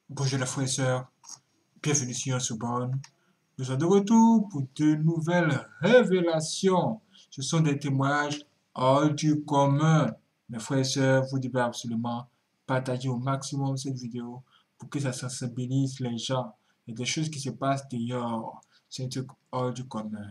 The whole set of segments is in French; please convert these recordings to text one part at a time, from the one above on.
Bonjour les frères et sœurs, bienvenue sur Sorbonne. Nous sommes de retour pour de nouvelles révélations. Ce sont des témoignages hors du commun. Mes frères et sœurs, vous devez absolument partager au maximum cette vidéo pour que ça sensibilise les gens. Il y a des choses qui se passent dehors. C'est un truc hors du commun.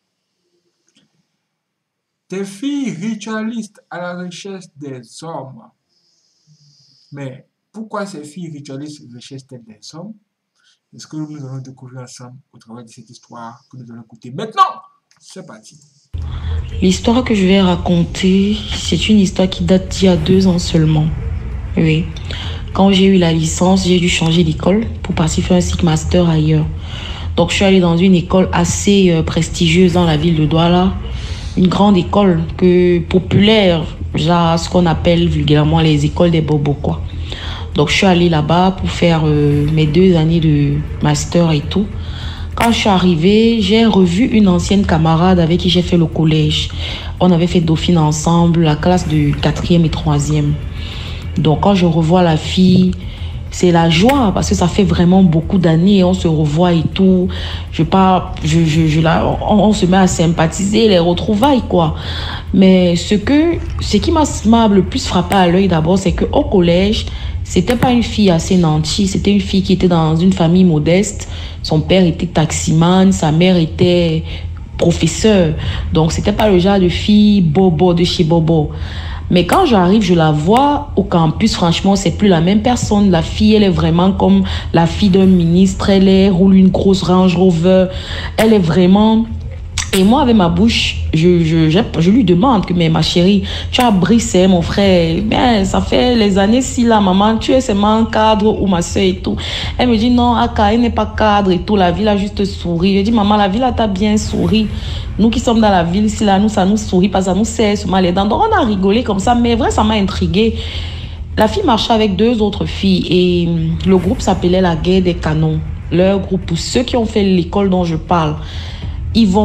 Des filles ritualistes à la recherche des hommes. Mais pourquoi ces filles ritualistes recherchent-elles des hommes? C'est ce que nous allons découvrir ensemble au travers de cette histoire que nous allons écouter maintenant. C'est parti. L'histoire que je vais raconter, c'est une histoire qui date d'il y a 2 ans seulement. Oui. Quand j'ai eu la licence, j'ai dû changer d'école pour partir faire un cycle master ailleurs. Donc, je suis allée dans une école assez prestigieuse dans la ville de Douala. Une grande école populaire, genre ce qu'on appelle vulgairement les écoles des bobos, quoi. Donc, je suis allée là-bas pour faire mes 2 années de master et tout. Quand je suis arrivée, j'ai revu une ancienne camarade avec qui j'ai fait le collège. On avait fait Dauphine ensemble, la classe de 4e et 3e. Donc, quand je revois la fille, c'est la joie parce que ça fait vraiment beaucoup d'années. On se revoit et tout. On se met à sympathiser, les retrouvailles, quoi. Mais ce qui m'a le plus frappé à l'œil d'abord, c'est qu'au collège, c'était pas une fille assez nantie, c'était une fille qui était dans une famille modeste. Son père était taximan, sa mère était professeure. Donc, c'était pas le genre de fille bobo de chez bobo. Mais quand j'arrive, je la vois au campus, franchement, c'est plus la même personne. La fille, elle est vraiment comme la fille d'un ministre. Roule une grosse Range Rover. Elle est vraiment... Et moi, avec ma bouche, je lui demande que, mais ma chérie, tu as brisé mon frère. Ben, ça fait les années si là, maman, tu es seulement un cadre ou ma soeur et tout. Elle me dit non, Aka, elle n'est pas cadre et tout. La ville a juste souri. Je dis, maman, la ville a t'a bien souri. Nous qui sommes dans la ville, si là, nous, ça nous sourit pas, ça nous serre seulement les dents. Donc, on a rigolé comme ça, mais vrai, ça m'a intriguée. La fille marchait avec 2 autres filles et le groupe s'appelait la Guerre des Canons. Leur groupe, pour ceux qui ont fait l'école dont je parle, ils vont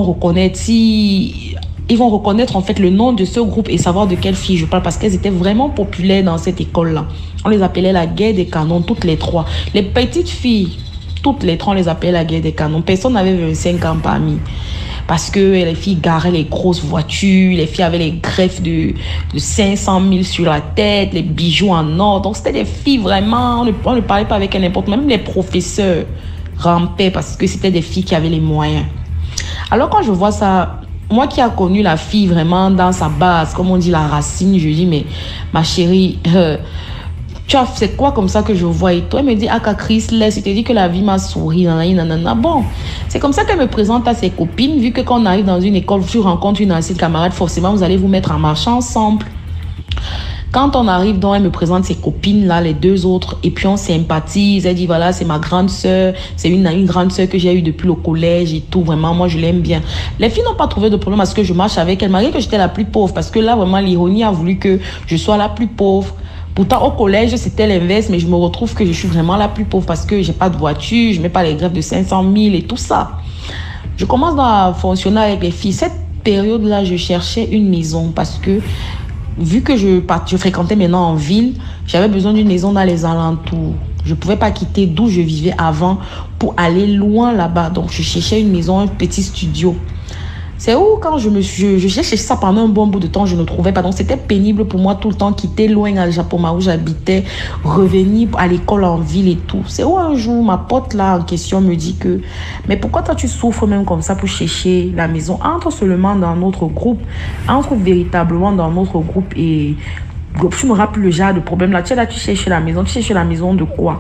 reconnaître en fait le nom de ce groupe et savoir de quelle fille je parle parce qu'elles étaient vraiment populaires dans cette école-là. On les appelait la Guerre des Canons, toutes les 3. Les petites filles, toutes les 3, on les appelait la Guerre des Canons. Personne n'avait 25 ans parmi. Parce que les filles garaient les grosses voitures, les filles avaient les greffes de 500 000 sur la tête, les bijoux en or. Donc, c'était des filles vraiment, on ne parlait pas avec elles n'importe, même les professeurs rampaient parce que c'était des filles qui avaient les moyens. Alors quand je vois ça, moi qui a connu la fille vraiment dans sa base, comme on dit la racine, je dis mais ma chérie, c'est quoi comme ça que je vois et toi elle me dit ah Chris laisse, je te dis que la vie m'a souri, nanana. Bon, c'est comme ça qu'elle me présente à ses copines, vu que quand on arrive dans une école, tu rencontres une ancienne camarade, forcément vous allez vous mettre en marche ensemble. Quand on arrive, donc, elle me présente ses copines, là, les 2 autres, et puis on sympathise. Elle dit, voilà, c'est ma grande sœur, c'est une grande sœur que j'ai eue depuis le collège et tout. Vraiment, moi, je l'aime bien. Les filles n'ont pas trouvé de problème parce que je marche avec elle, malgré que j'étais la plus pauvre, parce que là, vraiment, l'ironie a voulu que je sois la plus pauvre. Pourtant, au collège, c'était l'inverse, mais je me retrouve que je suis vraiment la plus pauvre parce que j'ai pas de voiture, je mets pas les greffes de 500 000 et tout ça. Je commence à fonctionner avec les filles. Cette période-là, je cherchais une maison parce que vu que je fréquentais maintenant en ville, j'avais besoin d'une maison dans les alentours. Je ne pouvais pas quitter d'où je vivais avant pour aller loin là-bas. Donc, je cherchais une maison, un petit studio. C'est où quand je cherchais ça pendant un bon bout de temps, je ne trouvais pas. Donc, c'était pénible pour moi tout le temps, quitter loin à Japoma où j'habitais, revenir à l'école en ville et tout. C'est où un jour, ma pote là en question me dit que, mais pourquoi toi tu souffres même comme ça pour chercher la maison? Entre seulement dans notre groupe, entre véritablement dans notre groupe et tu me rappelles le genre de problème là. Tu es là, tu cherches la maison. Tu cherches la maison de quoi?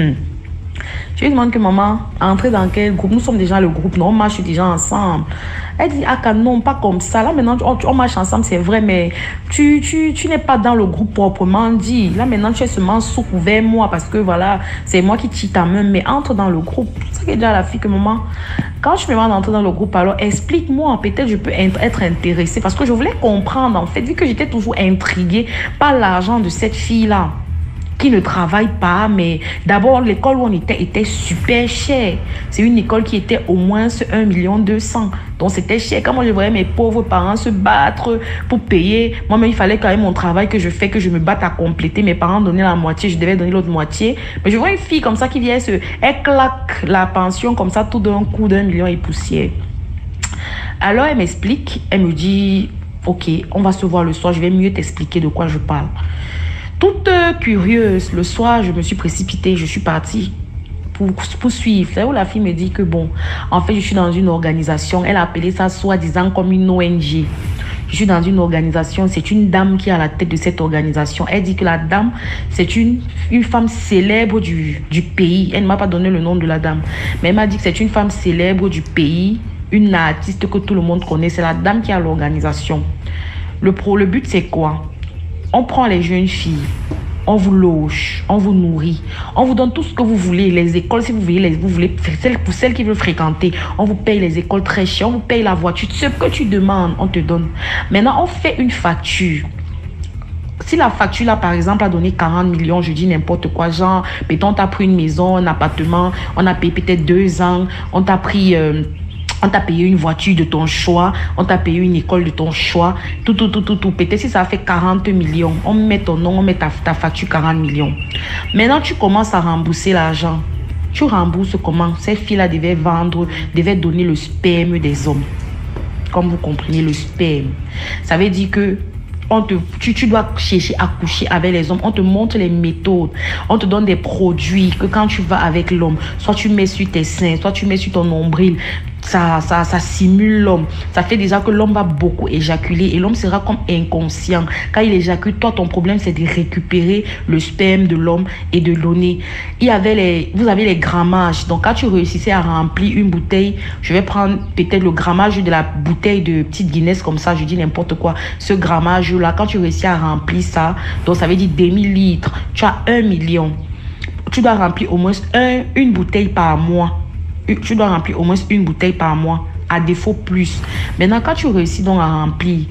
Je lui demande que maman, entrer dans quel groupe? Nous sommes déjà le groupe, non, on marche déjà ensemble. Elle dit, ah non, pas comme ça. Là maintenant, on marche ensemble, c'est vrai, mais tu n'es pas dans le groupe proprement dit. Là maintenant, tu es seulement sous couvert moi parce que voilà, c'est moi qui tire ta main, mais entre dans le groupe. C'est ça qui est déjà la fille que maman, quand je me demande d'entrer dans le groupe, alors explique-moi, peut-être je peux être intéressée parce que je voulais comprendre en fait, vu que j'étais toujours intriguée par l'argent de cette fille-là. qui ne travaillent pas. Mais d'abord, l'école où on était super chère. C'est une école qui était au moins 1,2 million. Donc, c'était cher. Quand moi, je voyais mes pauvres parents se battre pour payer, moi-même, il fallait quand même mon travail que je fais, que je me batte à compléter. Mes parents donnaient la moitié, je devais donner l'autre moitié. Mais je vois une fille comme ça qui vient, elle claque la pension comme ça, tout d'un coup d'1 million et poussière. Alors, elle m'explique, elle me dit, ok, on va se voir le soir, je vais mieux t'expliquer de quoi je parle. Toute curieuse, le soir, je me suis précipitée, je suis partie pour suivre. C'est où la fille me dit que bon, en fait, je suis dans une organisation, elle a appelé ça soi-disant comme une ONG. Je suis dans une organisation, c'est une dame qui est à la tête de cette organisation. Elle dit que la dame, c'est une femme célèbre du pays. Elle ne m'a pas donné le nom de la dame, mais elle m'a dit que c'est une femme célèbre du pays, une artiste que tout le monde connaît. C'est la dame qui a l'organisation. Le but, c'est quoi? On prend les jeunes filles, on vous loge, on vous nourrit, on vous donne tout ce que vous voulez, les écoles si vous voulez, pour celles qui veulent fréquenter, on vous paye les écoles très chères, on vous paye la voiture, ce que tu demandes, on te donne. Maintenant, on fait une facture. Si la facture là par exemple a donné 40 millions, je dis n'importe quoi, genre, peut-être on t'a pris une maison, un appartement, on a payé peut-être 2 ans, on t'a pris... on t'a payé une voiture de ton choix, on t'a payé une école de ton choix, tout. Peut-être si ça fait 40 millions, on met ton nom, on met ta facture 40 millions. Maintenant, tu commences à rembourser l'argent. Tu rembourses comment? Ces filles-là devaient donner le sperme des hommes. Comme vous comprenez, le sperme. Ça veut dire que tu dois chercher à coucher avec les hommes. On te montre les méthodes. On te donne des produits que quand tu vas avec l'homme, soit tu mets sur tes seins, soit tu mets sur ton nombril. Ça simule l'homme. Ça fait déjà que l'homme va beaucoup éjaculer et l'homme sera comme inconscient. Quand il éjacule, toi, ton problème, c'est de récupérer le sperme de l'homme et de donner. Vous avez les grammages. Donc, quand tu réussissais à remplir une bouteille, je vais prendre peut-être le grammage de la bouteille de petite Guinness comme ça, je dis n'importe quoi. Ce grammage-là, quand tu réussis à remplir ça, donc ça veut dire 2000 litres, tu as 1 million. Tu dois remplir au moins une bouteille par mois. Tu dois remplir au moins une bouteille par mois, à défaut plus. Maintenant, quand tu réussis donc à remplir,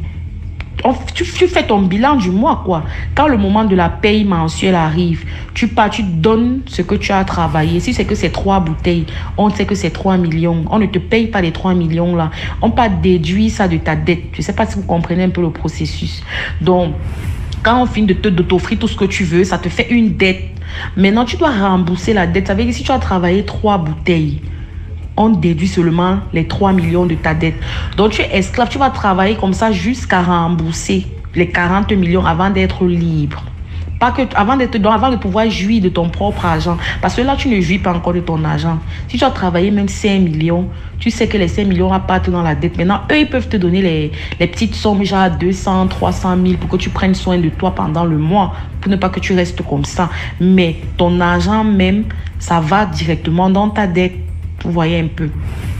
tu fais ton bilan du mois, quoi. Quand le moment de la paye mensuelle arrive, tu donnes ce que tu as travaillé. Si c'est que c'est 3 bouteilles, on sait que c'est 3 millions. On ne te paye pas les 3 millions là. On peut déduire ça de ta dette. Je ne sais pas si vous comprenez un peu le processus. Donc, quand on finit de t'offrir tout ce que tu veux, ça te fait une dette. Maintenant, tu dois rembourser la dette. Ça veut dire que si tu as travaillé 3 bouteilles, on déduit seulement les 3 millions de ta dette. Donc, tu es esclave, tu vas travailler comme ça jusqu'à rembourser les 40 millions avant d'être libre. Pas que, avant de pouvoir jouir de ton propre argent. Parce que là, tu ne jouis pas encore de ton argent. Si tu as travaillé même 5 millions, tu sais que les 5 millions partent dans la dette. Maintenant, eux, ils peuvent te donner les petites sommes, genre 200, 300 000 pour que tu prennes soin de toi pendant le mois, pour ne pas que tu restes comme ça. Mais ton argent même, ça va directement dans ta dette. Vous voyez un peu.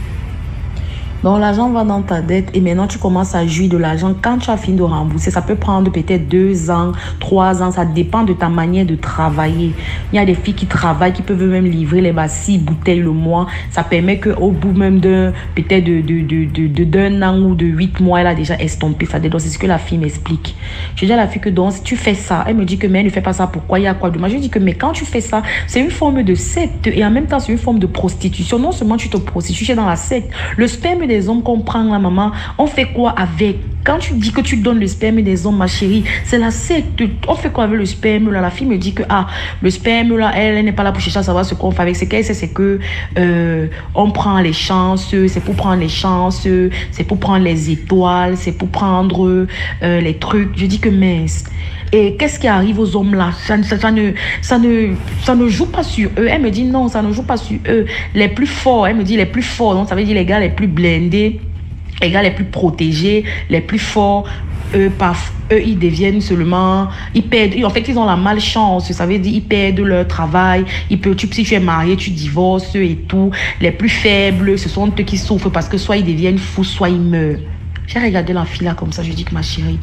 Donc, l'argent va dans ta dette et maintenant, tu commences à jouir de l'argent. Quand tu as fini de rembourser, ça peut prendre peut-être 2 ans, 3 ans. Ça dépend de ta manière de travailler. Il y a des filles qui travaillent, qui peuvent même livrer les 6 bouteilles le mois. Ça permet qu'au bout même peut-être d'un an ou de 8 mois, elle a déjà estompé sa dette. Donc, c'est ce que la fille m'explique. Je dis à la fille que donc, si tu fais ça, elle me dit que mais elle ne fait pas ça. Pourquoi? Il y a quoi de mal? Je dis que mais quand tu fais ça, c'est une forme de secte et en même temps, c'est une forme de prostitution. Non seulement tu te prostitues, tu es dans la secte. Le sperme des hommes qu'on prend, la maman, on fait quoi avec? Quand tu dis que tu donnes le sperme des hommes, ma chérie, c'est la secte. On fait quoi avec le sperme là? La fille me dit que le sperme là, elle n'est pas là pour chercher à savoir ce qu'on fait avec. Ce qu'elle sait, c'est que on prend les chances, c'est pour prendre les chances, c'est pour prendre les étoiles, c'est pour prendre les trucs. Je dis que mince. Et qu'est-ce qui arrive aux hommes là? Ça ne joue pas sur eux. Elle me dit non, ça ne joue pas sur eux. Les plus forts, elle me dit les plus forts. Donc ça veut dire les gars les plus blindés, les gars les plus protégés, les plus forts. Eux, ils deviennent seulement, ils perdent, en fait, ils ont la malchance, ça veut dire, ils perdent leur travail, si tu es marié, tu divorces et tout. Les plus faibles, ce sont eux qui souffrent parce que soit ils deviennent fous, soit ils meurent. J'ai regardé la fille là comme ça, je dis que ma chérie,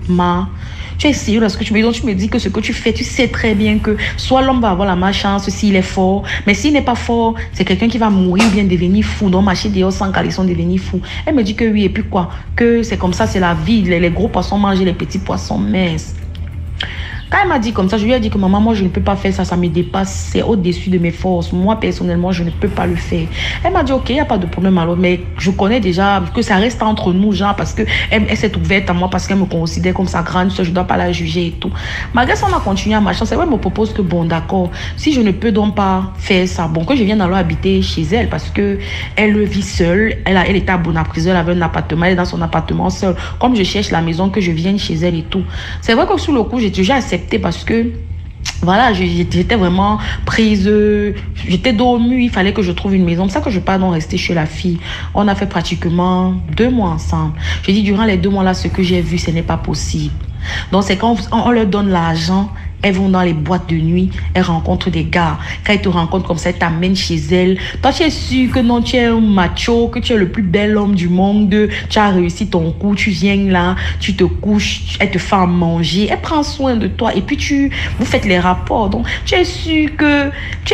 tu es sérieux dans ce que tu me dis. Donc tu me dis que ce que tu fais, tu sais très bien que soit l'homme va avoir la malchance s'il est fort, mais s'il n'est pas fort, c'est quelqu'un qui va mourir ou bien devenir fou. Donc marcher dehors sans caleçon, devenir fou. Elle me dit que oui, et puis quoi? Que c'est comme ça, c'est la vie. Les gros poissons mangent les petits poissons minces. Quand elle m'a dit comme ça, je lui ai dit que maman, moi, je ne peux pas faire ça, ça me dépasse, c'est au-dessus de mes forces. Moi, personnellement, je ne peux pas le faire. Elle m'a dit, ok, il n'y a pas de problème alors, mais je connais déjà que ça reste entre nous, genre, parce qu'elle elle s'est ouverte à moi, parce qu'elle me considère comme sa grande soeur, je ne dois pas la juger et tout. Malgré ça, on a continué à marcher. C'est vrai, elle me propose que, bon, d'accord, si je ne peux donc pas faire ça, bon, que je vienne alors habiter chez elle, parce que elle vit seule, elle était à Bonaprise, elle avait un appartement, elle est dans son appartement seule. Comme je cherche la maison, que je vienne chez elle et tout. C'est vrai que sous le coup, j'ai déjà accepté parce que voilà, j'étais vraiment prise, j'étais dormue, il fallait que je trouve une maison. C'est ça que je pars donc rester chez la fille. On a fait pratiquement 2 mois ensemble. J'ai dit, durant les 2 mois là, ce que j'ai vu, ce n'est pas possible. Donc c'est quand on leur donne l'argent, elles vont dans les boîtes de nuit, elles rencontrent des gars. Quand elles te rencontrent comme ça, elles t'amènent chez elles. Toi, tu es sûr que non, tu es un macho, que tu es le plus bel homme du monde, tu as réussi ton coup, tu viens là, tu te couches, elle te fait à manger, elle prend soin de toi et puis vous faites les rapports. Donc, tu es sûr que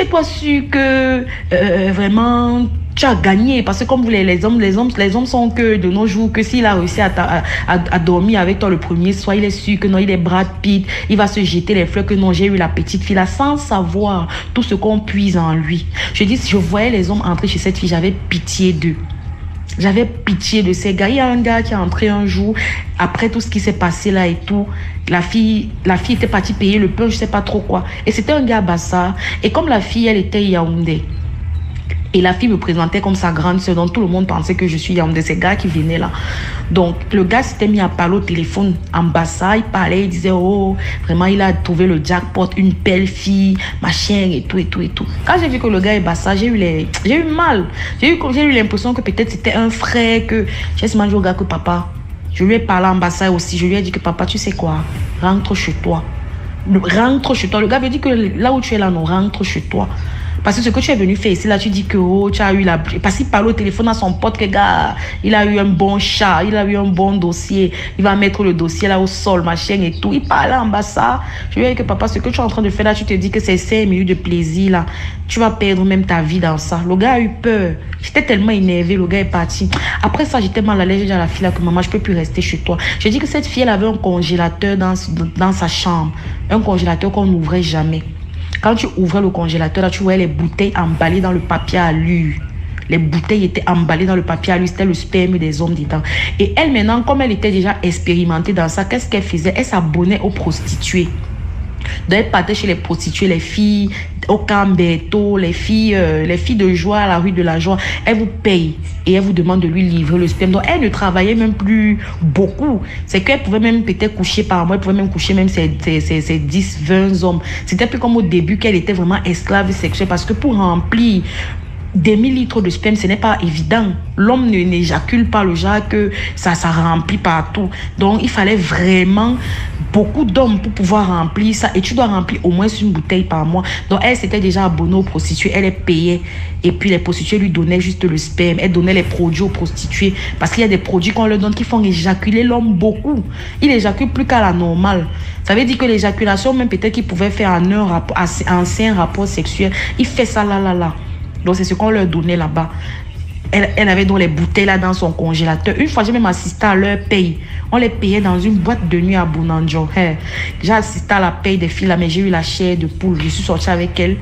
vraiment tu as gagné, parce que comme vous les hommes sont que de nos jours, que s'il a réussi à dormir avec toi le premier soir, il est sûr que non, il est Brad Pitt, il va se jeter les fleurs, que non, j'ai eu la petite fille là, sans savoir tout ce qu'on puise en lui. Je dis, si je voyais les hommes entrer chez cette fille, j'avais pitié d'eux. J'avais pitié de ces gars. Il y a un gars qui est entré un jour, après tout ce qui s'est passé là et tout, la fille était partie payer le pain, je sais pas trop quoi. Et c'était un gars Bassa. Et comme la fille, elle était Yaoundé, et la fille me présentait comme sa grande soeur, donc tout le monde pensait que je suis un de ces gars qui venaient là. Donc le gars s'était mis à parler au téléphone en Bassa, il parlait, il disait, oh, vraiment il a trouvé le jackpot, une belle fille, machin et tout et tout et tout. Quand j'ai vu que le gars est Bassa, j'ai eu mal. J'ai eu l'impression que peut-être c'était un frère, que j'ai ce au gars que papa. Je lui ai parlé en Bassa aussi, je lui ai dit que papa, tu sais quoi, rentre chez toi. Rentre chez toi. Le gars veut dire que là où tu es là, non, rentre chez toi. Parce que ce que tu es venu faire ici, là, tu dis que oh, tu as eu la... Parce qu'il parle au téléphone à son pote, que gars, il a eu un bon chat, il a eu un bon dossier, il va mettre le dossier là au sol, machin et tout. Il parle en bas ça. Je lui ai dit que papa, ce que tu es en train de faire là, tu te dis que c'est 5 minutes de plaisir là. Tu vas perdre même ta vie dans ça. Le gars a eu peur. J'étais tellement énervée, le gars est parti. Après ça, j'étais mal à l'aise. J'ai dit à la fille là que maman, je peux plus rester chez toi. J'ai dit que cette fille, elle avait un congélateur dans sa chambre. Un congélateur qu'on n'ouvrait jamais. Quand tu ouvrais le congélateur, là, tu voyais les bouteilles emballées dans le papier alu. Les bouteilles étaient emballées dans le papier alu. C'était le sperme des hommes dedans. Et elle, maintenant, comme elle était déjà expérimentée dans ça, qu'est-ce qu'elle faisait? Elle s'abonnait aux prostituées. Donc, elle partait chez les prostituées, les filles au Cambeto, les filles de joie à la rue de la joie. Elle vous paye et elle vous demande de lui livrer le sperme. Donc, elle ne travaillait même plus beaucoup. C'est qu'elle pouvait même peut-être coucher par mois, elle pouvait même coucher même ses 10, 20 hommes. C'était plus comme au début qu'elle était vraiment esclave sexuelle, parce que pour remplir des 1000 litres de sperme, ce n'est pas évident. L'homme n'éjacule pas le genre que ça remplit partout. Donc, il fallait vraiment beaucoup d'hommes pour pouvoir remplir ça. Et tu dois remplir au moins une bouteille par mois. Donc, elle s'était déjà abonnée aux prostituées. Elle est payée. Et puis, les prostituées lui donnaient juste le sperme. Elle donnait les produits aux prostituées. Parce qu'il y a des produits qu'on leur donne qui font éjaculer l'homme beaucoup. Il éjacule plus qu'à la normale. Ça veut dire que l'éjaculation, même peut-être qu'il pouvait faire en un ancien rapport sexuel, il fait ça là. Donc, c'est ce qu'on leur donnait là-bas. Elle avait donc les bouteilles là dans son congélateur. Une fois, j'ai même assisté à leur paye. On les payait dans une boîte de nuit à Bounanjo. J'ai assisté à la paye des filles là, mais j'ai eu la chair de poule. Je suis sortie avec elle.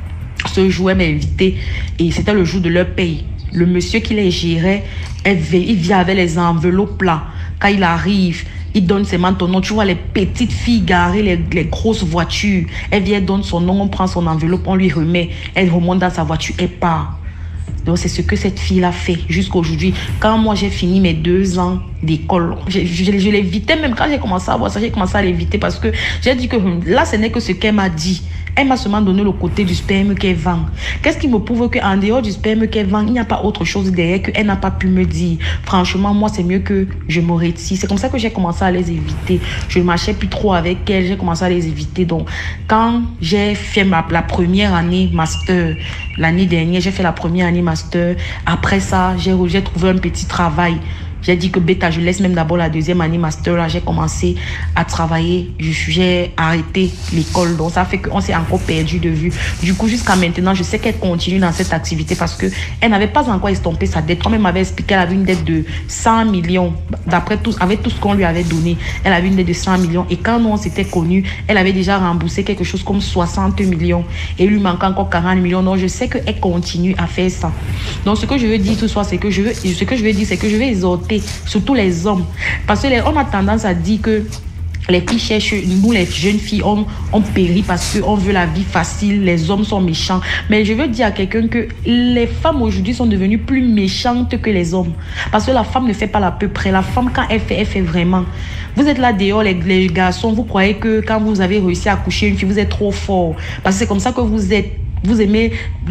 Ce jour, elle m'a invité et c'était le jour de leur paye. Le monsieur qui les gérait, il vient avec les enveloppes là. Quand il arrive, il donne ses mains ton nom. Tu vois les petites filles garer les grosses voitures. Elle vient, donne son nom, on prend son enveloppe, on lui remet. Elle remonte dans sa voiture et part. Donc, c'est ce que cette fille-là fait jusqu'à aujourd'hui. Quand moi, j'ai fini mes 2 ans d'école, je l'évitais. Même quand j'ai commencé à voir ça, j'ai commencé à l'éviter parce que j'ai dit que là, ce n'est que ce qu'elle m'a dit. Elle m'a seulement donné le côté du sperme qu'elle vend. Qu'est-ce qui me prouve qu'en dehors du sperme qu'elle vend, il n'y a pas autre chose derrière qu'elle n'a pas pu me dire. Franchement, moi, c'est mieux que je me retire. C'est comme ça que j'ai commencé à les éviter. Je ne marchais plus trop avec elle. J'ai commencé à les éviter. Donc, quand j'ai fait la première année master, l'année dernière, j'ai fait la première année master. Après ça, j'ai trouvé un petit travail. J'ai dit que bêta, je laisse même d'abord la deuxième année master. Là, j'ai commencé à travailler. J'ai arrêté l'école. Donc, ça fait qu'on s'est encore perdu de vue. Du coup, jusqu'à maintenant, je sais qu'elle continue dans cette activité parce qu'elle n'avait pas encore estompé sa dette. Comme elle m'avait expliqué, elle avait une dette de 100 millions. D'après tout, avec tout ce qu'on lui avait donné, elle avait une dette de 100 millions. Et quand nous, on s'était connus, elle avait déjà remboursé quelque chose comme 60 millions. Et il lui manquait encore 40 millions. Donc, je sais qu'elle continue à faire ça. Donc, ce que je veux dire ce soir, c'est que je veux exhorter surtout les hommes. Parce qu'on a tendance à dire que les filles cherchent, nous les jeunes filles, on périt parce qu'on veut la vie facile, les hommes sont méchants. Mais je veux dire à quelqu'un que les femmes aujourd'hui sont devenues plus méchantes que les hommes. Parce que la femme ne fait pas l'à peu près. La femme, quand elle fait vraiment. Vous êtes là dehors, les garçons, vous croyez que quand vous avez réussi à coucher une fille, vous êtes trop fort. Parce que c'est comme ça que vous êtes. Vous aimez,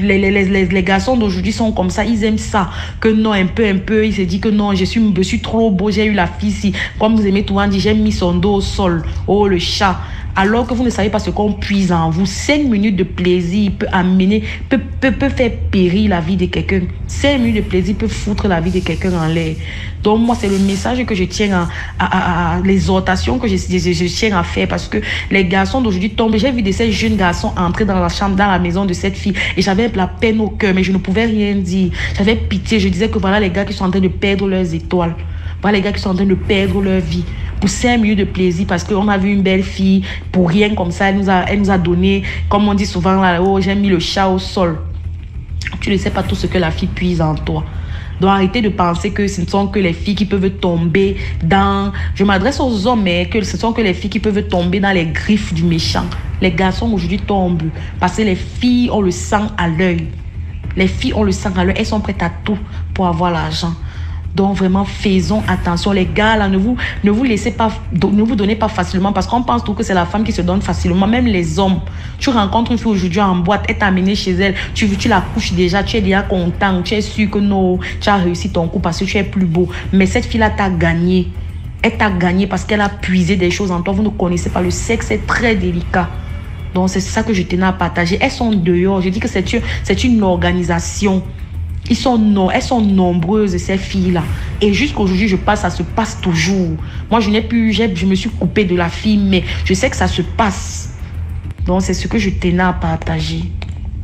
les garçons d'aujourd'hui sont comme ça, ils aiment ça. Que non, un peu, il se dit que non, je suis trop beau, j'ai eu la fille ici. Comme vous aimez tout, on dit, j'ai mis son dos au sol. Oh, le chat. Alors que vous ne savez pas ce qu'on puise en vous. 5 minutes de plaisir peut amener, peut faire périr la vie de quelqu'un. 5 minutes de plaisir peut foutre la vie de quelqu'un en l'air. Donc moi, c'est le message que je tiens à l'exhortation que je tiens à faire parce que les garçons d'aujourd'hui tombent. J'ai vu de ces jeunes garçons entrer dans la chambre, dans la maison de cette fille et j'avais la peine au cœur, mais je ne pouvais rien dire. J'avais pitié. Je disais que voilà les gars qui sont en train de perdre leurs étoiles. Voilà les gars qui sont en train de perdre leur vie pour 5 minutes de plaisir parce qu'on a vu une belle fille pour rien comme ça. Elle nous a donné, comme on dit souvent là, oh, j'ai mis le chat au sol. Tu ne sais pas tout ce que la fille puise en toi. Donc arrêtez de penser que ce ne sont que les filles qui peuvent tomber dans... Je m'adresse aux hommes, mais que ce sont que les filles qui peuvent tomber dans les griffes du méchant. Les garçons aujourd'hui tombent parce que les filles ont le sang à l'œil. Les filles ont le sang à l'œil. Elles sont prêtes à tout pour avoir l'argent. Donc vraiment, faisons attention. Les gars, là, ne vous laissez pas, ne vous donnez pas facilement parce qu'on pense tout que c'est la femme qui se donne facilement. Même les hommes. Tu rencontres une fille aujourd'hui en boîte, elle t'a amené chez elle, tu la couches déjà, tu es déjà content, tu es sûr que non, tu as réussi ton coup parce que tu es plus beau. Mais cette fille-là t'a gagné. Elle t'a gagné parce qu'elle a puisé des choses en toi. Vous ne connaissez pas. Le sexe est très délicat. Donc c'est ça que je tenais à partager. Elles sont dehors. Je dis que c'est une organisation. Elles sont nombreuses, ces filles-là. Et jusqu'aujourd'hui, ça se passe toujours. Moi, je me suis coupée de la fille, mais je sais que ça se passe. Donc, c'est ce que je tenais à partager.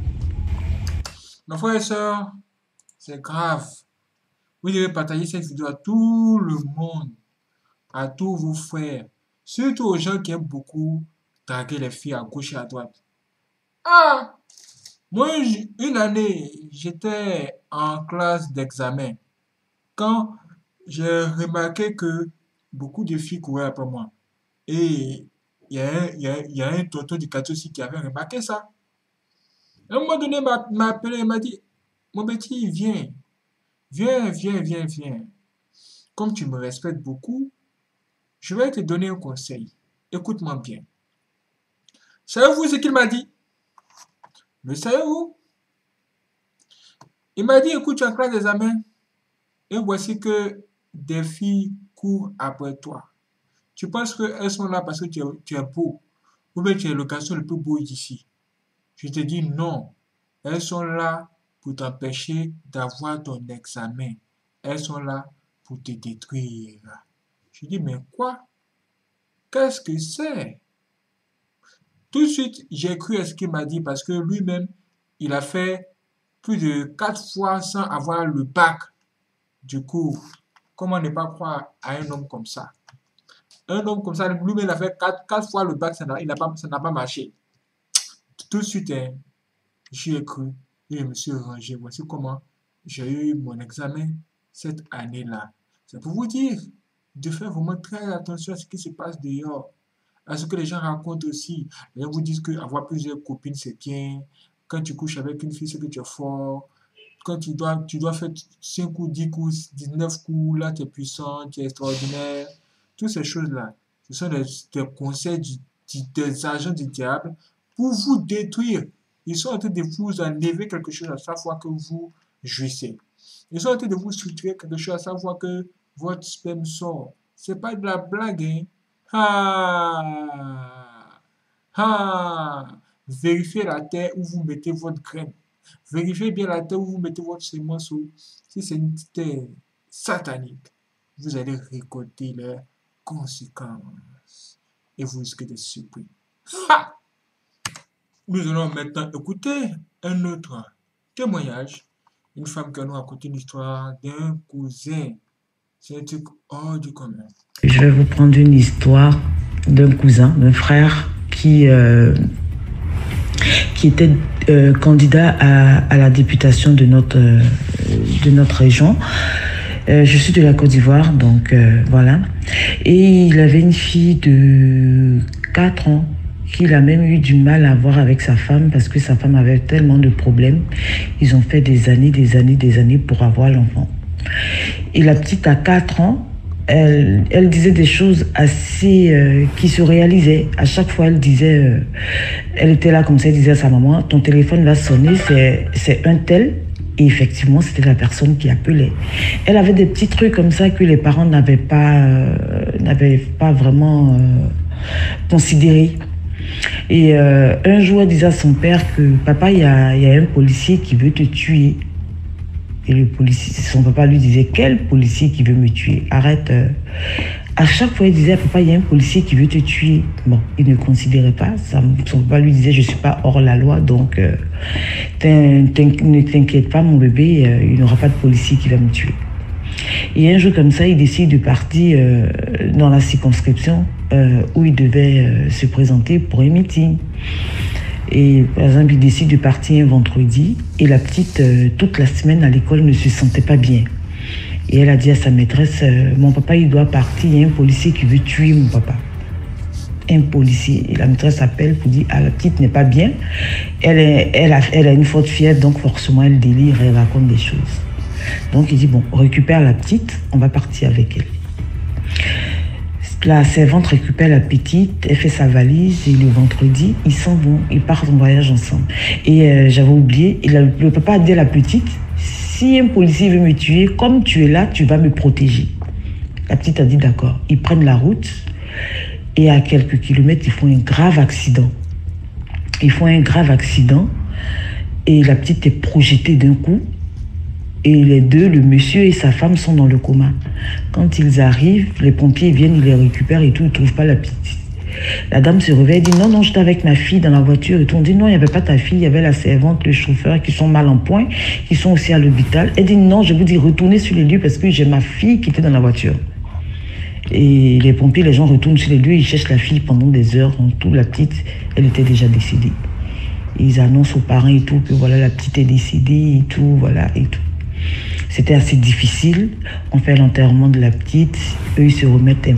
Mes frères et sœurs, c'est grave. Vous devez partager cette vidéo à tout le monde, à tous vos frères, surtout aux gens qui aiment beaucoup draguer les filles à gauche et à droite. Ah! Moi, une année, j'étais en classe d'examen quand j'ai remarqué que beaucoup de filles couraient après moi. Et il y a un tonton du quartier aussi qui avait remarqué ça. À un moment donné, il m'a appelé, il m'a dit, mon petit, viens. Comme tu me respectes beaucoup, je vais te donner un conseil. Écoute-moi bien. Savez-vous ce qu'il m'a dit? Le savez-vous? Il m'a dit, écoute, tu es en classe d'examen. Et voici que des filles courent après toi. Tu penses qu'elles sont là parce que tu es beau, ou bien tu es le garçon le plus beau d'ici. Je te dis non. Elles sont là pour t'empêcher d'avoir ton examen. Elles sont là pour te détruire. Je dis, mais quoi? Qu'est-ce que c'est? Tout de suite, j'ai cru à ce qu'il m'a dit parce que lui-même, il a fait plus de 4 fois sans avoir le bac. Du coup, comment ne pas croire à un homme comme ça? Un homme comme ça, lui-même, il a fait 4 fois le bac, ça n'a pas marché. Tout de suite, hein, j'y ai cru et je me suis rangé. Voici comment j'ai eu mon examen cette année-là. C'est pour vous dire de faire vraiment très attention à ce qui se passe dehors, à ce que les gens racontent aussi. Les gens vous disent qu'avoir plusieurs copines, c'est bien. Quand tu couches avec une fille, c'est que tu es fort. Quand tu dois faire 5 coups, 10 coups, 19 coups, là, tu es puissant, tu es extraordinaire. Toutes ces choses-là, ce sont des conseils des agents du diable pour vous détruire. Ils sont en train de vous enlever quelque chose à chaque fois que vous jouissez. Ils sont en train de vous structurer quelque chose à chaque fois que votre sperme sort. C'est pas de la blague, hein? Ah! Ah! Vérifiez la terre où vous mettez votre graine. Vérifiez bien la terre où vous mettez votre semence. Si c'est une terre satanique, vous allez récolter les conséquences et vous risquez d'être surpris. Ha! Nous allons maintenant écouter un autre témoignage. Une femme qui nous a raconté une histoire d'un cousin. C'est un truc hors du commun. Je vais vous prendre une histoire d'un cousin, d'un frère qui était candidat à la députation de notre région. Je suis de la Côte d'Ivoire, donc voilà. Et il avait une fille de 4 ans qu'il a même eu du mal à voir avec sa femme parce que sa femme avait tellement de problèmes. Ils ont fait des années pour avoir l'enfant. Et la petite à 4 ans, elle disait des choses assez qui se réalisaient. À chaque fois, elle disait, elle était là comme ça, elle disait à sa maman, ton téléphone va sonner, c'est un tel. Et effectivement, c'était la personne qui appelait. Elle avait des petits trucs comme ça que les parents n'avaient pas vraiment considéré. Et un jour, elle disait à son père que papa, il y a un policier qui veut te tuer. Et le policier, son papa lui disait, quel policier qui veut me tuer? Arrête. À chaque fois, il disait, papa, il y a un policier qui veut te tuer. Bon, il ne considérait pas. Son papa lui disait, je ne suis pas hors la loi, donc ne t'inquiète pas, mon bébé, il n'y aura pas de policier qui va me tuer. Et un jour comme ça, il décide de partir dans la circonscription où il devait se présenter pour un meeting. Et par exemple, il décide de partir un vendredi et la petite, toute la semaine à l'école, ne se sentait pas bien. Et elle a dit à sa maîtresse, mon papa, il doit partir, il y a un policier qui veut tuer mon papa. Un policier. Et la maîtresse appelle pour dire, ah, la petite n'est pas bien. Elle a une forte fièvre, donc forcément, elle délire, elle raconte des choses. Donc, il dit, bon, récupère la petite, on va partir avec elle. La servante récupère la petite, elle fait sa valise et le vendredi, ils s'en vont, ils partent en voyage ensemble. Et j'avais oublié, le papa a dit à la petite, si un policier veut me tuer, comme tu es là, tu vas me protéger. La petite a dit d'accord. Ils prennent la route et à quelques kilomètres, ils font un grave accident. Et la petite est projetée d'un coup. Et les deux, le monsieur et sa femme, sont dans le coma. Quand ils arrivent, les pompiers viennent, ils les récupèrent et tout, ils ne trouvent pas la petite. La dame se réveille et dit non, j'étais avec ma fille dans la voiture. Et tout. On dit non, il n'y avait pas ta fille, il y avait la servante, le chauffeur qui sont mal en point, qui sont aussi à l'hôpital. Elle dit non, je vous dis retournez sur les lieux parce que j'ai ma fille qui était dans la voiture. Et les pompiers, les gens retournent sur les lieux, ils cherchent la fille pendant des heures. En tout, la petite, elle était déjà décédée. Ils annoncent aux parents et tout que voilà, la petite est décédée et tout, voilà, et tout. C'était assez difficile. On fait l'enterrement de la petite. Eux, ils se remettent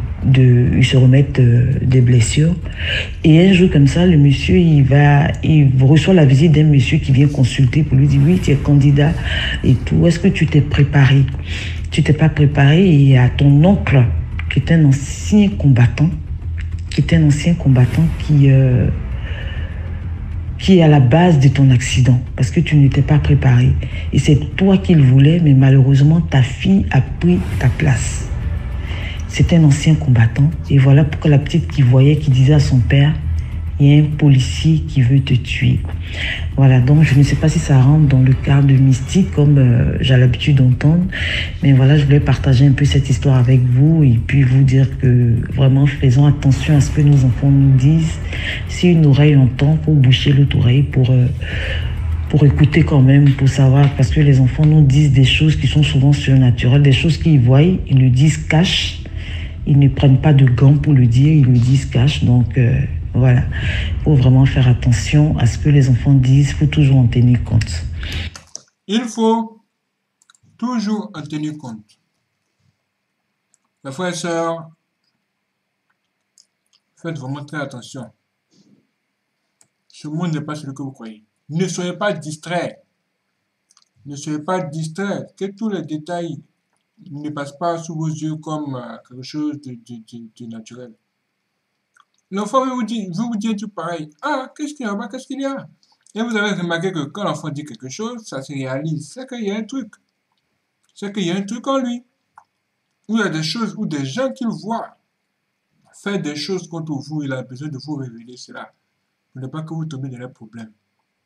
des blessures. Et un jour comme ça, le monsieur, il reçoit la visite d'un monsieur qui vient consulter pour lui dire oui, tu es candidat et tout. Est-ce que tu t'es préparé? Tu t'es pas préparé et il y a ton oncle qui est un ancien combattant, qui est à la base de ton accident, parce que tu n'étais pas préparé. Et c'est toi qu'il voulait, mais malheureusement, ta fille a pris ta place. C'était un ancien combattant. Et voilà pourquoi la petite qui voyait, qui disait à son père, il y a un policier qui veut te tuer. Voilà, donc je ne sais pas si ça rentre dans le cadre mystique, comme j'ai l'habitude d'entendre. Mais voilà, je voulais partager un peu cette histoire avec vous et puis vous dire que vraiment, faisons attention à ce que nos enfants nous disent. Si une oreille entend, il faut boucher l'autre oreille pour écouter quand même, pour savoir. Parce que les enfants nous disent des choses qui sont souvent surnaturelles, des choses qu'ils voient, ils le disent cash. Ils ne prennent pas de gants pour le dire, ils le disent cash. Donc voilà, il faut vraiment faire attention à ce que les enfants disent, il faut toujours en tenir compte. Il faut toujours en tenir compte. Mes frères et sœurs, faites vraiment très attention. Ce monde n'est pas celui que vous croyez. Ne soyez pas distraits. Ne soyez pas distraits. Que tous les détails ne passent pas sous vos yeux comme quelque chose de naturel. L'enfant veut vous dire tout pareil. Ah, qu'est-ce qu'il y a là-bas? Qu'est-ce qu'il y a? Et vous avez remarqué que quand l'enfant dit quelque chose, ça se réalise. C'est qu'il y a un truc. C'est qu'il y a un truc en lui. Ou il y a des choses ou des gens qu'il voit faire des choses contre vous. Il a besoin de vous révéler cela. Pour ne pas que vous tombiez dans les problèmes.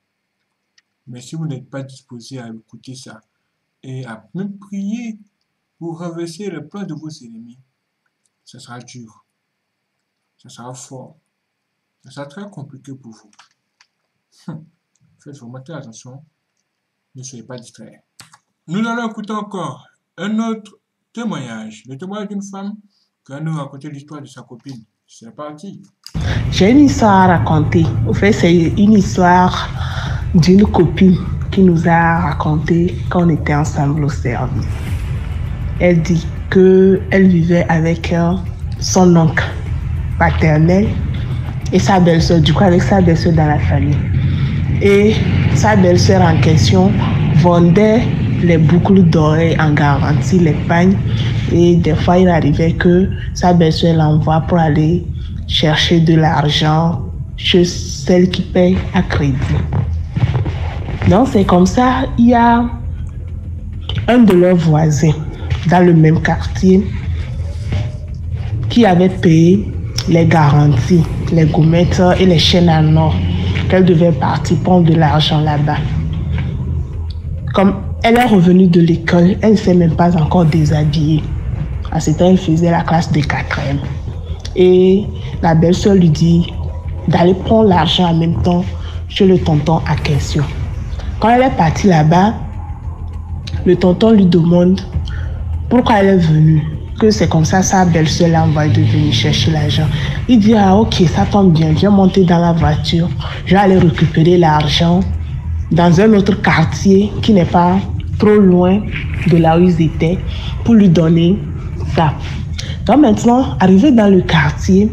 Mais si vous n'êtes pas disposé à écouter ça et à même prier pour renverser le plan de vos ennemis. Ce sera dur, ce sera fort, ce sera très compliqué pour vous. Faites vraiment très attention, ne soyez pas distraits. Nous allons écouter encore un autre témoignage, le témoignage d'une femme qui va nous raconter l'histoire de sa copine. C'est parti. J'ai une histoire à raconter. Au fait, c'est une histoire d'une copine qui nous a raconté quand on était ensemble au service. Elle dit qu'elle vivait avec son oncle paternel et sa belle-sœur, du coup avec sa belle-sœur dans la famille. Et sa belle-sœur en question vendait les boucles d'oreilles en garantie, les pagnes. Et des fois, il arrivait que sa belle-sœur l'envoie pour aller chercher de l'argent chez celle qui paye à crédit. Donc, c'est comme ça, il y a un de leurs voisins dans le même quartier qui avait payé les garanties, les gommettes et les chaînes en or qu'elle devait partir prendre de l'argent là-bas. Comme elle est revenue de l'école, elle ne s'est même pas encore déshabillée. À ce temps, elle faisait la classe de 4e. Et la belle-sœur lui dit d'aller prendre l'argent en même temps chez le tonton à question. Quand elle est partie là-bas, le tonton lui demande pourquoi elle est venue, que c'est comme ça sa belle-sœur l'a envoyé de venir chercher l'argent. Il dit, ah ok, ça tombe bien, viens monter dans la voiture, je vais aller récupérer l'argent dans un autre quartier qui n'est pas trop loin de là où ils étaient pour lui donner ça. Donc maintenant, arrivé dans le quartier,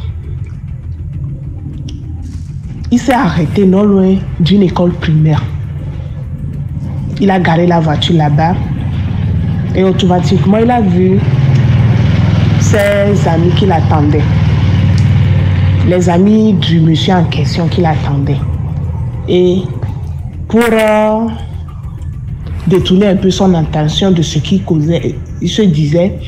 il s'est arrêté non loin d'une école primaire. Il a garé la voiture là-bas et automatiquement il a vu ses amis qui l'attendaient. Les amis du monsieur en question qui l'attendaient. Et pour détourner un peu son attention de ce qu'il causait, il se disait,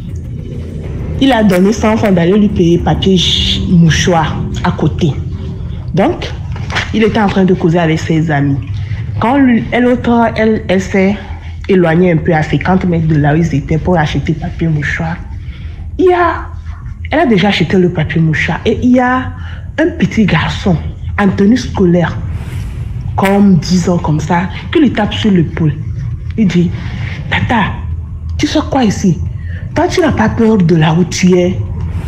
il a donné 100 francs d'aller lui payer papier mouchoir à côté. Donc, il était en train de causer avec ses amis. Quand elle s'est éloignée un peu à 50 mètres de là où ils étaient pour acheter papier mouchoir, elle a déjà acheté le papier mouchoir et il y a un petit garçon en tenue scolaire, comme 10 ans comme ça, qui lui tape sur l'épaule. Il dit, Tata, tu fais quoi ici? Toi, tu n'as pas peur de là où tu es?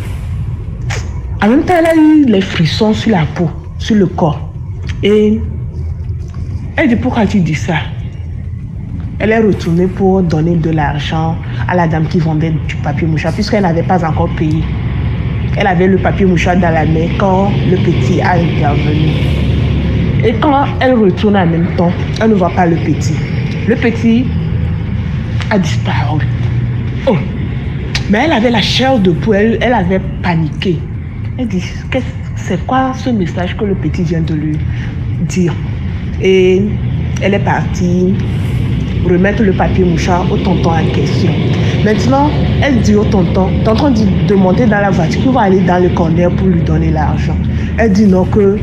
En même temps, elle a eu les frissons sur la peau, sur le corps. Et elle dit, pourquoi tu dis ça? Elle est retournée pour donner de l'argent à la dame qui vendait du papier mouchoir, puisqu'elle n'avait pas encore payé. Elle avait le papier mouchoir dans la main quand le petit a intervenu. Et quand elle retourne en même temps, elle ne voit pas le petit. Le petit a disparu. Oh! Mais elle avait la chair de poule, elle avait paniqué. Elle dit, c'est quoi ce message que le petit vient de lui dire? Et elle est partie remettre le papier mouchoir au tonton en question. Maintenant, elle dit au tonton dit de monter dans la voiture, qu'il va aller dans le corner pour lui donner l'argent. Elle dit non, que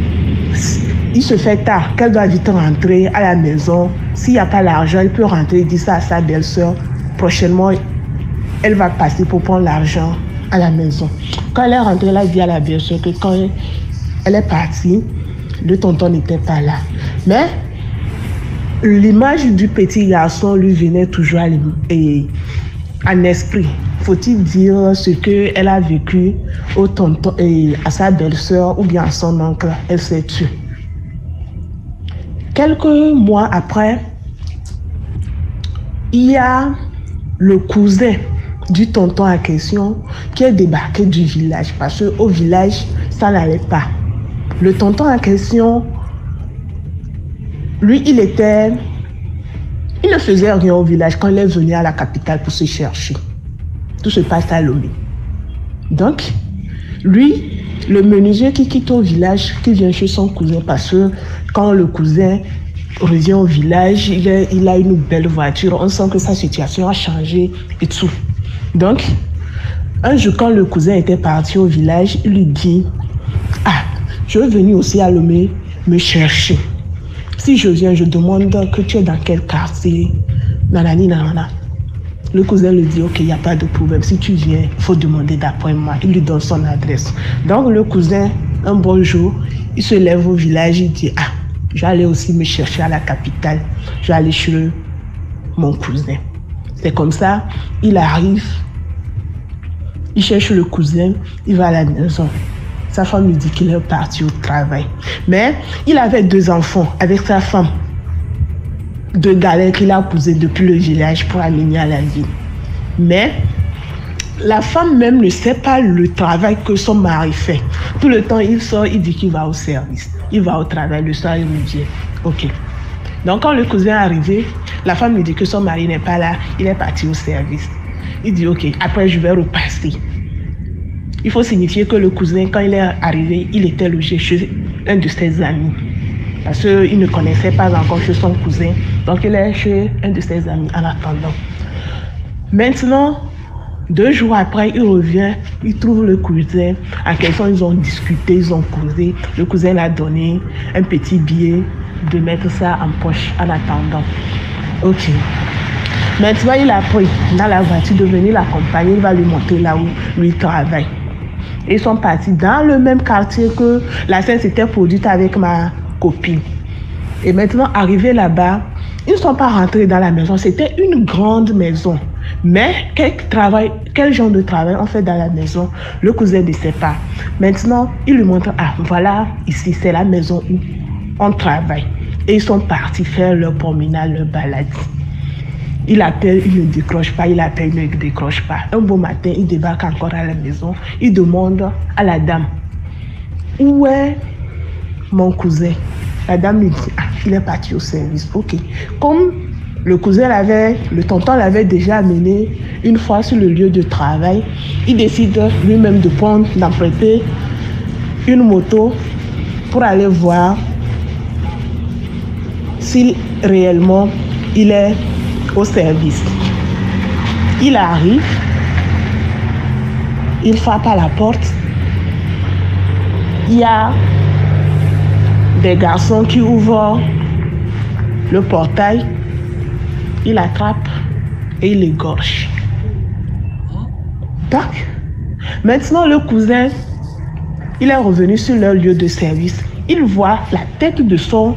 il se fait tard, qu'elle doit vite rentrer à la maison. S'il n'y a pas l'argent, elle peut rentrer et dire ça à sa belle-sœur. Prochainement, elle va passer pour prendre l'argent à la maison. Quand elle est rentrée, elle a dit à la belle-sœur que quand elle est partie, le tonton n'était pas là. Mais l'image du petit garçon lui venait toujours en esprit. Faut-il dire ce qu'elle a vécu au tonton et à sa belle-sœur ou bien à son oncle? Elle s'est tuée. Quelques mois après, il y a le cousin du tonton en question qui est débarqué du village parce qu'au village, ça n'allait pas. Le tonton en question, lui, il ne faisait rien au village quand il est venu à la capitale pour se chercher. Tout se passe à Lomé. Donc, lui, le menuisier qui quitte au village, qui vient chez son cousin, parce que quand le cousin revient au village, il a une belle voiture, on sent que sa situation a changé et tout. Donc, un jour, quand le cousin était parti au village, il lui dit, « Ah, je vais venir aussi à Lomé me chercher. Si je viens, je demande que tu es dans quel quartier, nanani, nanana. » Le cousin lui dit, ok, il n'y a pas de problème. Si tu viens, il faut demander d'après moi. Il lui donne son adresse. Donc le cousin, un bon jour, il se lève au village, il dit, ah, je vais aller aussi me chercher à la capitale. Je vais aller chez mon cousin. C'est comme ça, il arrive, il cherche le cousin, il va à la maison. Sa femme lui dit qu'il est parti au travail. Mais il avait 2 enfants avec sa femme. 2 galères qu'il a posées depuis le village pour amener à la ville. Mais la femme même ne sait pas le travail que son mari fait. Tout le temps, il sort, il dit qu'il va au service. Il va au travail, le soir, il me dit, ok. Donc quand le cousin est arrivé, la femme lui dit que son mari n'est pas là, il est parti au service. Il dit, ok, après je vais repasser. Il faut signifier que le cousin, quand il est arrivé, il était logé chez un de ses amis. Parce qu'il ne connaissait pas encore chez son cousin. Donc il est chez un de ses amis en attendant. Maintenant, 2 jours après, il revient, il trouve le cousin. En question, ils ont discuté, ils ont causé. Le cousin l'a donné un petit billet de mettre ça en poche en attendant. Ok. Maintenant, il a pris dans la voiture de venir l'accompagner. Il va lui montrer là où lui travaille. Ils sont partis dans le même quartier que la scène s'était produite avec ma copine. Et maintenant, arrivés là-bas, ils ne sont pas rentrés dans la maison. C'était une grande maison. Mais quel genre de travail on fait dans la maison, le cousin ne sait pas. Maintenant, il lui montre, ah voilà, ici c'est la maison où on travaille. Et ils sont partis faire leur promenade, leur balade. Il appelle, il ne décroche pas, il appelle, il ne décroche pas. Un beau matin, il débarque encore à la maison. Il demande à la dame, où est mon cousin? La dame lui dit, ah, il est parti au service. Ok. Comme le tonton l'avait déjà amené une fois sur le lieu de travail, il décide lui-même d'emprunter une moto pour aller voir si réellement il est au service. Il arrive, il frappe à la porte. Il y a des garçons qui ouvrent le portail. Il attrape et il l'égorge. Donc, maintenant le cousin, il est revenu sur leur lieu de service. Il voit la tête de son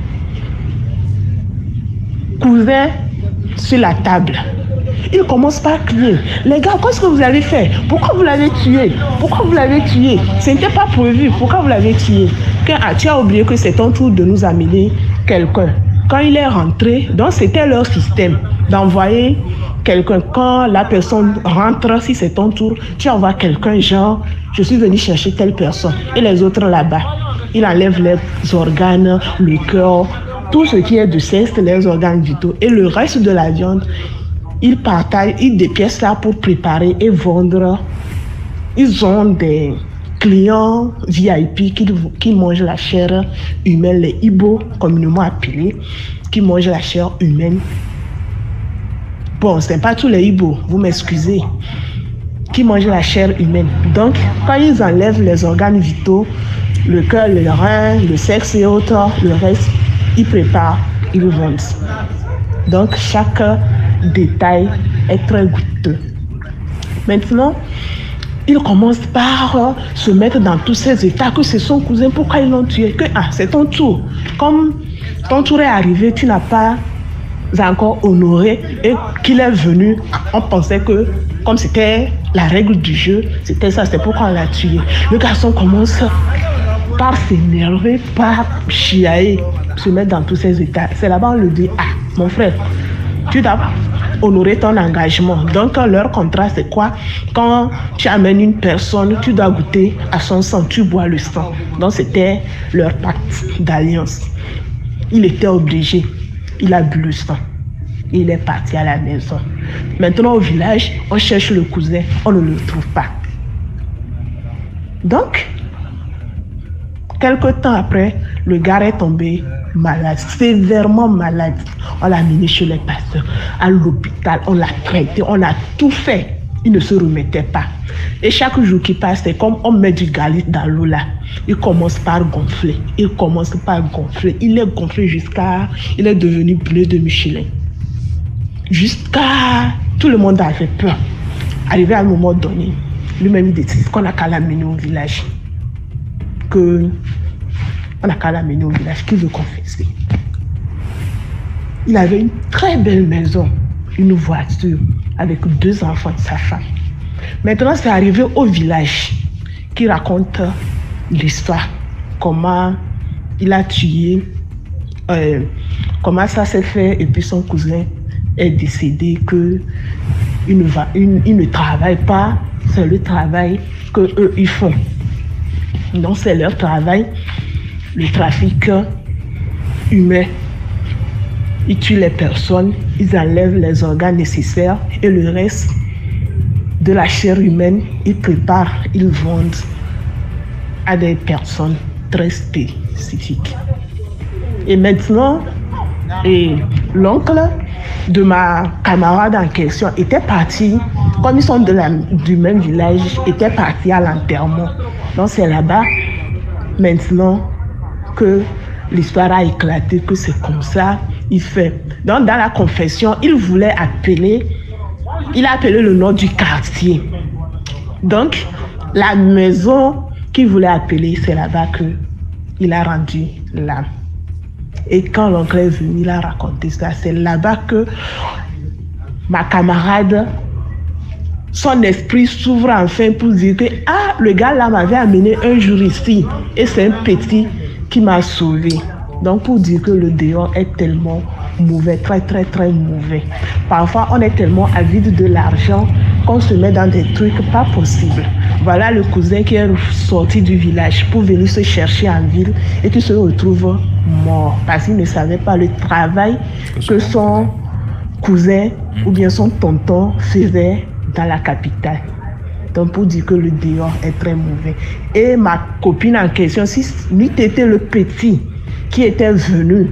cousin sur la table. Il commence par crier. Les gars, qu'est-ce que vous avez fait? Pourquoi vous l'avez tué? Pourquoi vous l'avez tué? Ce n'était pas prévu. Pourquoi vous l'avez tué? Tu as oublié que c'est ton tour de nous amener quelqu'un. Quand il est rentré, donc c'était leur système d'envoyer quelqu'un. Quand la personne rentre, si c'est ton tour, tu envoies quelqu'un, genre, je suis venu chercher telle personne. Et les autres là-bas, il enlève les organes, le cœur, tout ce qui est de sexe, les organes vitaux. Et le reste de la viande, il partage, il dépièce ça pour préparer et vendre. Ils ont des clients VIP qui mangent la chair humaine, les Ibo, communément appelés, qui mangent la chair humaine. Bon, ce n'est pas tous les Ibo, vous m'excusez, qui mangent la chair humaine. Donc, quand ils enlèvent les organes vitaux, le cœur, le rein, le sexe et autres, le reste, ils préparent, ils vendent. Donc, chaque détail est très goûteux. Maintenant, il commence par se mettre dans tous ces états, que c'est son cousin, pourquoi ils l'ont tué, que c'est ton tour. Comme ton tour est arrivé, tu n'as pas encore honoré et qu'il est venu, on pensait que comme c'était la règle du jeu, c'était ça, c'est pourquoi on l'a tué. Le garçon commence par s'énerver, par chialer, se mettre dans tous ces états. C'est là-bas on lui dit, mon frère, tu dois honorer ton engagement. Donc leur contrat c'est quoi? Quand tu amènes une personne, tu dois goûter à son sang, tu bois le sang. Donc c'était leur pacte d'alliance. Il était obligé, il a bu le sang. Il est parti à la maison. Maintenant au village, on cherche le cousin, on ne le trouve pas. Donc, quelque temps après, le gars est tombé malade, sévèrement malade. On l'a amené chez les pasteurs, à l'hôpital, on l'a traité, on a tout fait. Il ne se remettait pas. Et chaque jour qui passe, c'est comme on met du galice dans l'eau là. Il commence par gonfler, il commence par gonfler. Il est gonflé jusqu'à... Il est devenu bleu de Michelin. Jusqu'à Tout le monde avait peur. Arrivé à un moment donné, lui-même il décide qu'on n'a qu'à l'amener au village. On n'a qu'à l'amener au village, qu'il veut confesser. Il avait une très belle maison, une voiture, avec 2 enfants de sa femme. Maintenant, c'est arrivé au village qu'il raconte l'histoire, comment il a tué, comment ça s'est fait, et puis son cousin est décédé, qu'il ne travaille pas, c'est le travail qu'eux ils font. Donc c'est leur travail, le trafic humain. Ils tuent les personnes, ils enlèvent les organes nécessaires et le reste de la chair humaine, ils préparent, ils vendent à des personnes très spécifiques. Et maintenant, l'oncle de ma camarade en question était parti, comme ils sont du même village, était parti à l'enterrement. Donc c'est là-bas, maintenant, que l'histoire a éclaté, que c'est comme ça, il fait. Donc dans la confession, il a appelé le nom du quartier. Donc la maison qu'il voulait appeler, c'est là-bas qu'il a rendu l'âme. Et quand l'oncle est venu, il a raconté ça. C'est là-bas que ma camarade, son esprit s'ouvre enfin pour dire que le gars là m'avait amené un jour ici et c'est un petit qui m'a sauvé. Donc pour dire que le dehors est tellement mauvais, très très très mauvais. Parfois on est tellement avide de l'argent qu'on se met dans des trucs pas possibles. Voilà le cousin qui est sorti du village pour venir se chercher en ville et qui se retrouve mort parce qu'il ne savait pas le travail que son cousin ou bien son tonton faisait dans la capitale. Donc pour dire que le dehors est très mauvais. Et ma copine en question, si lui était le petit qui était venu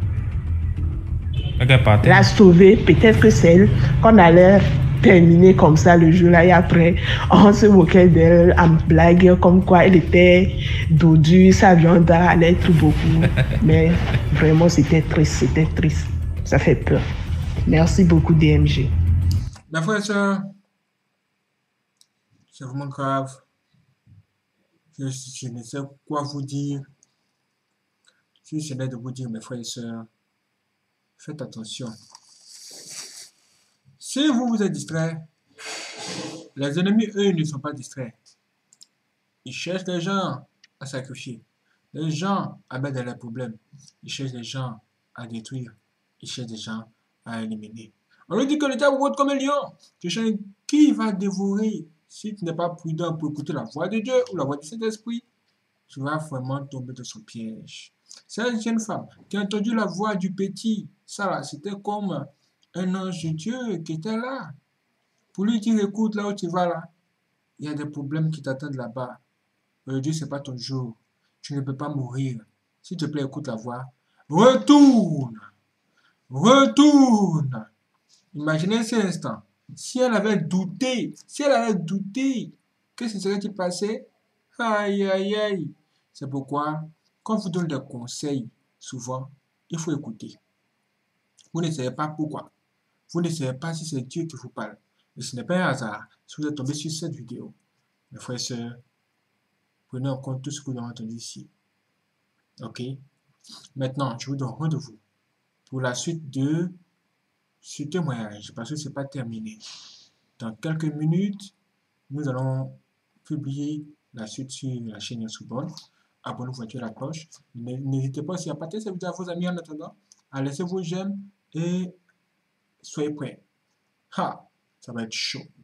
la sauver, peut-être que c'est elle qu'on allait terminer comme ça le jour-là. Et après, on se moquait d'elle en blague, comme quoi elle était dodue, sa viande allait être beaucoup. Mais vraiment, c'était triste. Ça fait peur. Merci beaucoup, DMG. Mes frères et sœurs, c'est vraiment grave. Je ne sais quoi vous dire. Si ce n'est de vous dire, mes frères et sœurs, faites attention. Si vous êtes distrait, les ennemis, eux, ne sont pas distraits. Ils cherchent des gens à sacrifier, des gens à mettre dans les problèmes. Ils cherchent des gens à détruire. Ils cherchent des gens à éliminer. On lui dit que le diable rôde comme un lion. Tu cherches qui va dévorer. Si tu n'es pas prudent pour écouter la voix de Dieu ou la voix du Saint-Esprit, tu vas vraiment tomber dans son piège. Cette jeune femme qui a entendu la voix du petit, ça là, c'était comme un ange de Dieu qui était là. Pour lui dire, écoute, là où tu vas là, il y a des problèmes qui t'attendent là-bas. Aujourd'hui, ce n'est pas ton jour. Tu ne peux pas mourir. S'il te plaît, écoute la voix. Retourne. Retourne. Imaginez cet instant. Si elle avait douté, qu'est-ce qui serait-il passé? Aïe, aïe, aïe. C'est pourquoi, quand on vous donne des conseils, souvent, il faut écouter. Vous ne savez pas pourquoi. Vous ne savez pas si c'est Dieu qui vous parle. Et ce n'est pas un hasard si vous êtes tombé sur cette vidéo. Mes frères et sœurs, prenez en compte tout ce que vous avez entendu ici. Ok? Maintenant, je vous donne rendez-vous pour la suite de ce témoignage, parce que ce n'est pas terminé. Dans quelques minutes, nous allons publier la suite sur la chaîne YouTube. Abonnez-vous à la cloche. N'hésitez pas aussi à partager cette vidéo à vos amis en attendant, à laisser vos j'aime et soyez prêts. Ça va être chaud.